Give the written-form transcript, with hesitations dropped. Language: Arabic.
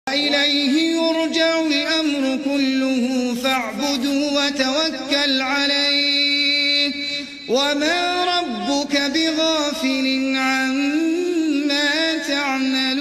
وإليه يرجع الأمر كله فاعبده وتوكل عليه وما ربك بغافل عما تعمل.